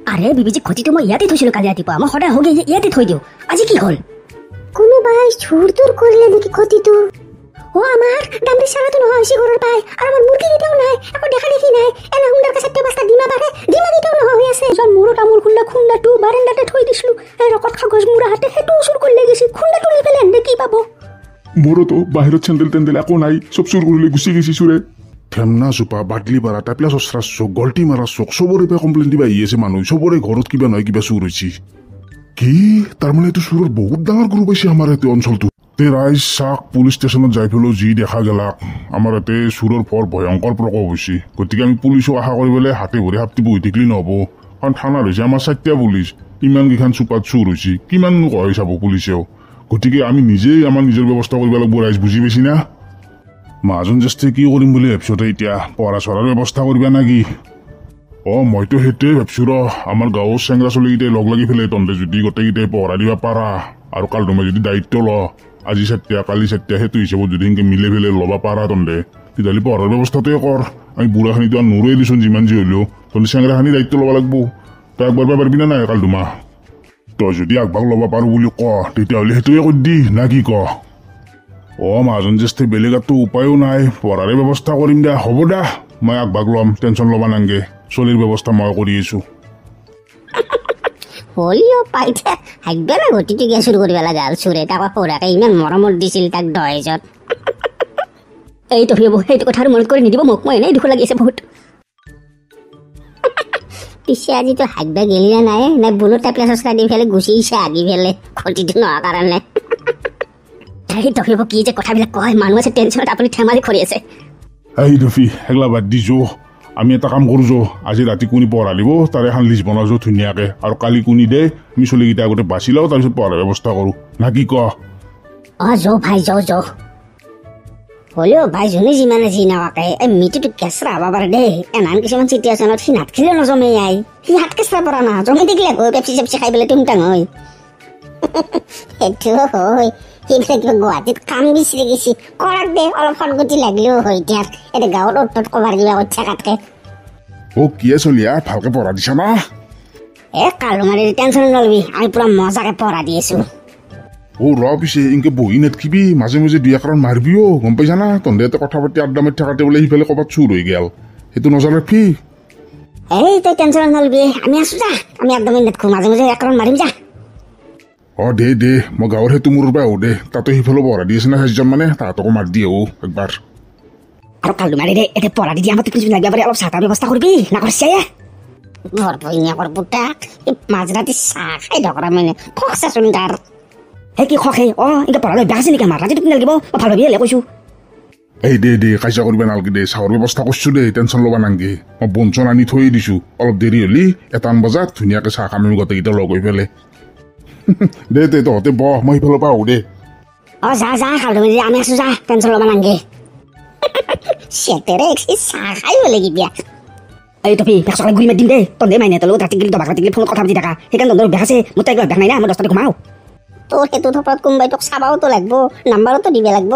আৰে বিবিজি ঘটিটো মই ইয়াতে থৈছিলো কালি ৰাতিপুৱা মই সদায় হোগে ইয়াতে থৈ দিওঁ আজি কি হ'ল কোনোবাই চুৰ তোৰ কৰিলে নেকি ঘটিটো ও আমার দামটি সারাতো নহয় হইছে ঘৰৰ পাই আৰু মোৰ মুৰ্গী দিতেও নাই আকৌ দেখা দেখি নাই এনা হুন্দাৰ কাছতে বাস্তা ডিমা বাৰে ডিমা দিতেও নহয় হৈ আছে জন মোৰো তামোল খুন্দাটো বাৰান্দাতে থৈ দিছিলো এই ৰকত কাগজ মুৰা হাতে হেতু চুৰ কৰি লাগিছে খুন্দাটো নি পেলে এনে কি পাব মোৰো তো বাহিৰত চেন্দেল একো নাই সব চুৰ কৰিলে গুচি গৈছি চুৰে থেমনা চুপা বাটলি পাৰা টাপলা চচৰা চক গল্টি মাৰা চক চবৰে পে কমপ্লেইন দিবা আহি আছে মানুহ চবৰে ঘৰত কিবা নহয় কিবা চুৰ হৈছে কি তাৰমানে এইটো চুৰৰ বহুত ডাঙৰ গ্ৰুপ আছে আমাৰ এই অঞ্চলটো তে ৰাইজ চাক পুলিচ ষ্টেচনত যাই পেলাই যি দেখা গেলাক আমাৰ ইয়াতে চুৰৰ বৰ ভয়ংকৰ প্ৰকোপ হৈছে গতিকে আমি পুলিচক আশা কৰিবলৈ হাতে ভৰি হাপতি বহি থাকিলে নহ'ব কাৰণ থানাত হৈছে আমাৰ 4টা পুলিচ ইমানকেইখন চুপাত চুৰ হৈছে কিমান কয় চাব পুলিচেও গতিকে আমি নিজেই আমাৰ নিজৰ ব্যৱস্থা কৰিব লাগিব ৰাইজ বুজি পাইছি না মাজন জ্যেষ্ঠে কি কৰিম বুলি ভাবিছতে এতিয়া পঢ়া চঢ়াৰ ব্যৱস্থা কৰিবা নেকি মইতো সেইটোৱে ভাবিছো আমাৰ গাঁৱৰ চেংৰা চলিকেইটাই লগ লাগি পেলাই তহঁতে যদি গোটেইকেইটাই পহৰা দিবা পাৰা আৰু কাল তুমি যদি দায়িত্ব ল আজি 4টা কালি 4টা সেইটো হিচাপত যদি এনেকে মিলে পেলাই ল'বা পাৰা তহঁতে তেতিয়াহ'লে পঢ়াৰ ব্যৱস্থাটোৱে কৰ আমি বুঢ়াখিনিতো আৰু নোৰোৱে দিচোন যিমান যি হ'লেও তহঁতে চেংৰাখিনি দায়িত্ব ল'ব লাগিব তই আগবাঢ়িব পাৰিবি না নাই কাল তোমা তই যদি আগভাগ ল'ব পাৰো বুলি ক তেতিয়াহ'লে সেইটোৱে কৰি দি না কি ক মাজন জ্যেষ্ঠে বেলেগ আৰু উপায়ো নাই পঢ়াৰে ব্যৱস্থা কৰিম দে হ'ব দে মই আগভাগ ল'ম টেনশ্যন ল'বা নাংগে চলিৰ ব্যৱস্থা মই কৰি আছো হলিও পাইছে হাইবে না ঘটিটো গিয়া চুৰ কৰিব লগা হ'ল চুৰে তাক সৌৰাকে ইমান মৰমত দিছিল তাক দহেজত এই তো সেইটো কথা আৰু মনত কৰি নিদিব মোক মই এনেই দুখ লাগি আছে বহুত পিছে আজিতো হাইবা গেলি না নাই নাই বুলো টাপলা চচলা দি ফেলে গুচিছে আগি ফেলে ঘটিটো নোহোৱা কাৰণে এই তো কি যে কথাবিলাক কয় মানুহ আছে টেনশ্যনত আপুনি ধেমালি কৰি আছে এই ৰফি হেগলা বাদ দিছো আমি এটা কাম কৰোঁ আজি ৰাতি কোনি পঢ়া দিব তাৰে এখন লিষ্ট বনাইছো ধুনীয়াকে আৰু কালি কোনি দে আমি চলিকেইটা আগতে বাচি লওঁ তাৰপিছত পঢ়াৰ ব্যৱস্থা কৰোঁ না কি ক ভাই যাও হলেও ভাই যোনে যিমানে যি নকাকে এই মিটিটো কেঁচৰা হ'ব পাৰে দেই এনান কিছুমান চিটুৱেশ্যনত সি নাটখিলেও নজমে সি হাত কেঁচৰা পৰা না জমে দেখিলে গৈ পেপচি চেপচি খাই পেলাই টুংটাং হয় সেইটো হয় সেইবিলাক কিবা গুৱাহাটীত কাম বিচাৰি গৈছি কৰাক দে অলপ সদগতি লাগিলেও হয় এতিয়া এতিয়া গাঁৱত অত কবাৰ কিবা কৰি থাকাতকে কি চলিয়া ভালকে পঢ়া দিছা না কালো মাৰি টেনশ্যন নলবি আমি পুৰা মজাকে পঢ়া দি আছো পিছে ইনকে বহি নাথাকিবি মাজে মাজে 2 একৰণ মাৰিবিও গম পাইছা না তহঁতে কথা পাতি আড্ডা মাৰি থাকাতে বোলে সিফালে ক'ৰবাত চুৰ হৈ গেল সেইটো নজৰ ৰাখবি তই টেনশ্যন নলবি আমি আছো যা আমি একদমেই নাথাকো মাজে মাজে 1 একৰণ মাৰিম যা দে মই গাঁৱৰ সেইটো মোৰ পৰা আহো দে তাতে সিফালে পঢ়া দি আছে না 6জন মানে তাহাঁতকো মাৰ দি আহো একবাৰ আৰু কালু মাৰি দে এতিয়া পঢ়া দি আমাৰ টিকলি লাগিব পাৰে অলপ চাহৰ ব্যৱস্থা কৰিবি না কৰিছে ভৰপইনীয়াকৰ পুতাক মাজৰাতি চাহ খাই ধকৰা মানে খকচাচোন তাৰ কি খকে এনেকে পঢ়ালৈ বেয়া আছে নেকি আমাৰ ৰাতি টোপনি লাগিব ভাল ভাবি হেলে কৈছো দে কাজিয়া কৰিব নালাগে দে চাহৰ ব্যৱস্থা কৰিছো দে টেনশ্যন ল'বা নাংগে মই বনচন আনি থৈ দিছো অলপ দেৰি হ'লি 1 বজাত ধুনীয়াকে চাহ খাম আমি গোটেইকেইটা লগ হৈ পেলাই দে তহঁতে বহ মই সিফালৰ পৰা আহো দে যা খালো আমি আছো যা টেনশ্যন ল'বা নাংগে চেতেৰে চাহ খাই বলে কি বিয়া এই টপি বেকচক গুলি মাৰি দিম দেই তহঁতে মাইনে তলো ৰাতি গেলি দবাক ৰাতি গেলি ফোনত কথা পাতি থাকা সেইকাৰণে তহঁতৰ বেয়া আছে মোৰ তাইক বেয়া নাই না মই 10টাতে ঘুমাও তোৰ সেইটো থপাত কোনোবাই তোক চাবাওতো লাগব নাম্বাৰতো দিব লাগব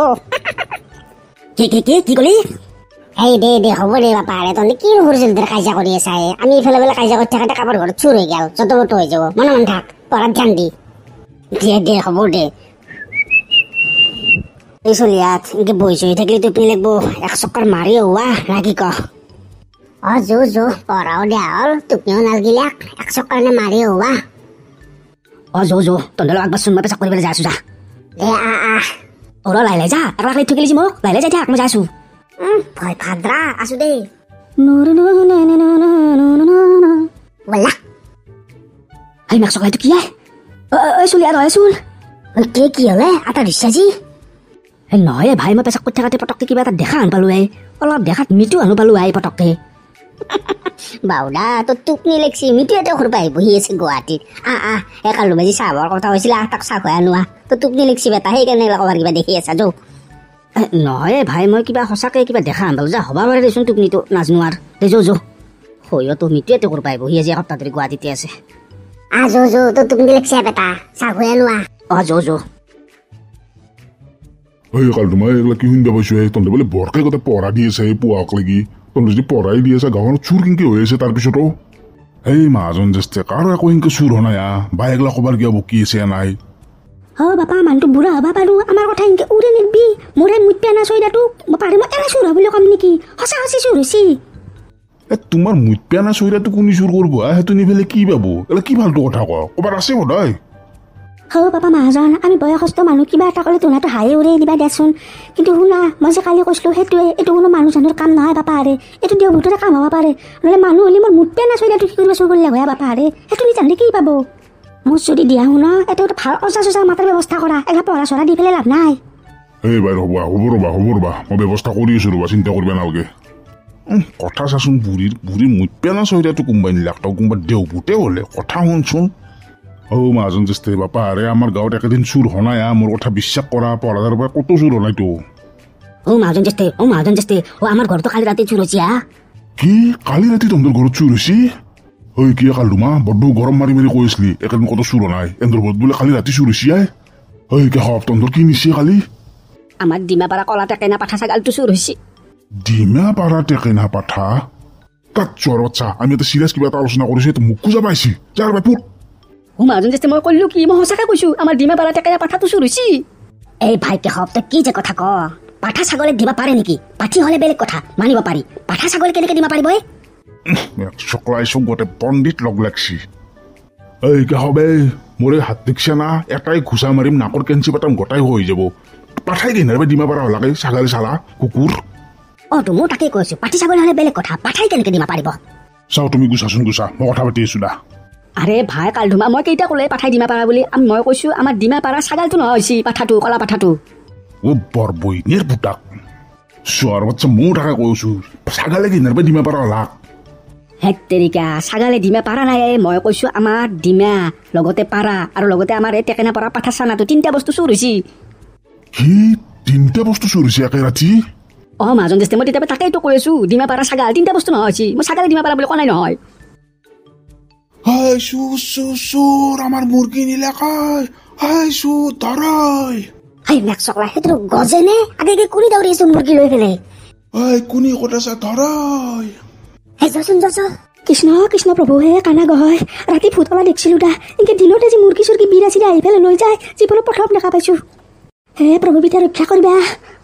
কি কলি দে হ'ব দে বাপা তহঁতে কি সৰু কাজিয়া কৰি আছা আমি ইফালে বেলা কাজিয়া কৰি থাকোঁতে কাৰোবাৰ ঘৰত চুৰ হৈ গেল যত বতো হৈ যাব মনে মনে থাক পঢ়াত ধ্যান দি দে হ'ব দে এই চলিয়াত এনেকে বহি চহি থাকিলে টোপনি লাগব 1 চক্কৰ মাৰি হোৱা না কি ক যো পঢ়াও দিয়া হ'ল টোপনিও নালগিলে 1 চক্কৰ নে মাৰি হোৱা যো তহঁতৰ আগবাৰ চুন মই পেচাক কৰিবলৈ যাই আছো যা লাই যা একলা খালি থৈ মোক লাই যাই থাক মই যাই আছো ভয় ভাদ্ৰা আছো দেই বলা মেকচক লাইটো কি চলিয়া নহয় চোন কি হলে এটা ৰিচাৰ্জি নহয় ভাই মই পেচাক কৰি থাকোঁতে পটককে কিবা এটা দেখা আন পালো অলপ দেখাত মিটু আনো পালো পটককে বাউদা তোৰ টোপনি লাগছি মিটু এটা ঘৰ পাই বহি আছে গুৱাহাটীত কালো বাজি চাহৰ কথা হৈছিলে তাক চাহ খুৱাই আনোৱা তোৰ টোপনি লাগছি বেটা সেইকাৰণে লগৰ কিবা দেখি আছা যৌ নহয় ভাই মই কিবা সঁচাকে কিবা দেখা আন পালো যা হ'ব পাৰে দেচোন টোপনিটো নাজনো আৰু দে যৌ হয়তো মিটু এটা ঘৰ পাই বহি আছে এসপ্তাহ ধৰি গুৱাহাটীতে আছে যৌ তোৰ টোপনি লাগছি বেটা চাহ খুৱাই আনোৱা যৌ কাল তোমাৰ এইবিলাক কি শুনিব পাইছো তহঁতে বোলে বৰকে গোটেই পঢ়া দি আছে পুৱাক লাগি তহঁতে যদি পঢ়াই দি আছে গাঁৱত চুৰ কেনেকে হৈ আছে তাৰপিছতো এই মাজন জেষ্ঠে কাৰো একো ইনকে চুৰ হোৱা নাই বাইকলা কবাৰ কিবা বকি আছে নাই বাপা মানুহটো বুঢ়া হবা পাৰো আমাৰ কথা ইনকে উৰে নিবি মোৰে মুত পেনা চইদাটো পাৰে মই এৰা চুৰ বুলি কম নেকি সঁচা সঁচি চুৰ হৈছি তোমাৰ মুত পেনা চইৰাটো কোনি চুৰ কৰিব সেইটো নিফেলে কি পাবো এলা কি ভালটো কথা কবাৰ আছে সদায় বাপা মাহাজন আমি বয়সস্থ মানুহ কিবা এটা ক'লে তোনাটো হাঁহি উৰে দিবা দেচোন কিন্তু শুনা মই যে কালি কৈছিলো সেইটোৱে এইটো কোনো মানুহ জানুৰ কাম নহয় বাপা আৰে এইটো দিও ভূতৰে কাম হ'ব পাৰে নহ'লে মানুহ হ'লে মোৰ মুত পেনা চইদাটো কি কৰিব চুৰ কৰিলে হয় বাপা আৰে সেইটো নিজানে কি পাব মোৰ যদি দিয়া শুন এটা ভাল অচা চচা মাতাৰ ব্যৱস্থা কৰা এলা পঢ়া চৰা দি পেলাই লাভ নাই এই বাইৰ হ'ব ৰ'বা মই ব্যৱস্থা কৰি আছো ৰ'বা চিন্তা কৰিবা নালাগে কথা চাচোন বুঢ়ীৰ মুত পেনা চইৰাটো কোনোবাই নিলাক কোনোবা দেও ভূতে হ'লে কথা শুনচোন মাজন জেষ্ঠে বাপা আৰে আমাৰ গাঁৱত একেদিন চুৰ হোৱা নাই মোৰ কথা বিশ্বাস কৰা পঢ়াৰ পৰা কতো চুৰ হোৱা নাইতো মাজন জেষ্ঠে আমাৰ ঘৰতো কালি ৰাতি চুৰ হৈছে কি কালি ৰাতি তহঁতৰ ঘৰত চুৰ হৈছে কি কালুমা বড্ড গৰম মাৰি কৈ আছিলি একেদিন কতো চুৰ হোৱা নাই এন্দৰ ঘৰত বোলে কালি ৰাতি চুৰ হৈছে তহঁতৰ কি নিছে কালি আমাৰ ডিমাপাৰা কলা টেকেনা পাঠা ছাগালটো চুৰ হৈছে ডিমাপাৰা টেকেনা পাঠা তাত চোৱাৰ বাচ্চা আমি এটা চিৰিয়াছ কিবা এটা আলোচনা কৰিছো মোক খোজা পাইছি যাৰ বাপুৰ মাজন জেষ্ঠে মই কলো কি মই সঁচাকে কৈছো আমাৰ ডিমাপাৰা টেকেনা পাঠাটো চুৰ হৈছে এই ভাইকে হওক তই কি যে কথা ক পাঠা ছাগলে দিবা পাৰে নেকি পাঠি হলে বেলেগ কথা মানিব পাৰি পাঠা ছাগলে কেনেকে দিবা পাৰিব চকলাই চব গোটে পণ্ডিত লগ লাগছি হবে মোৰে হাত দেখছে না এটাই ঘুচা মাৰিম নাকৰ কেঞ্চি পাতাম গোটাই হৈ যাব পাঠাই কিনে ডিমাপাৰা হলাকে ছাগালী চালা কুকুৰ তো মই তাকে কৈছো পাঠি ছাগলী হলে বেলেগ কথা পাঠাই কেনেকে দিবা পাৰিব চাও তুমি গুচাচোন গুচা মই কথা পাতি আছো দা আৰে ভাই কালধুমা মই কেইটা ক'লে পাঠাই ডিমাপাৰা বুলি মই কৈছো আমাৰ ডিমাপাৰা ছাগালটো নহয় হৈছে পাঠাটো কলা পাঠাটো বৰ বইনের পুতাক চোৱাৰ বাচ্চা মই তাকে কৈছো ছাগালে কিনাৰ পৰা ডিমাপাৰা হলাক হেতেৰিকা ছাগালে ডিমা পাৰা নাই মই কৈছো আমাৰ ডিমা লগতে পাৰা আৰু লগতে আমাৰ এই টেকেনা পাৰা পাঠা চানাটো তিনিটা বস্তু চুৰ হৈছে কি তিনিটা বস্তু চুৰ হৈছে একে ৰাতি মাজন জেষ্ঠে মই তেতিয়া তাকেইতো কৈ আছো ডিমাপাৰা ছাগাল তিনিটা বস্তু নহয় হৈছে মই ছাগালে ডিমাপাৰা বুলি কোৱা নাই নহয় চোৰ আমাৰ মুৰ্গী নিলে চোৰ ধৰাই চকলা সেইটো গজেনে আগে কুনি দৌৰিছো মুৰ্গী লৈ পেলাই কোনি ক'ত আছে ধৰাই কৃষ্ণ কৃষ্ণ প্ৰভু হে কানা গহয় ৰাতি ভূতলা দেখিছিলো দা এনেকে দিনতে যে মুৰ্গী চুৰ্গী বিৰা চিৰা আহি পেলাই লৈ যায় জীৱনত প্ৰথম দেখা পাইছো হে প্ৰভু পিতা ৰক্ষা কৰিবা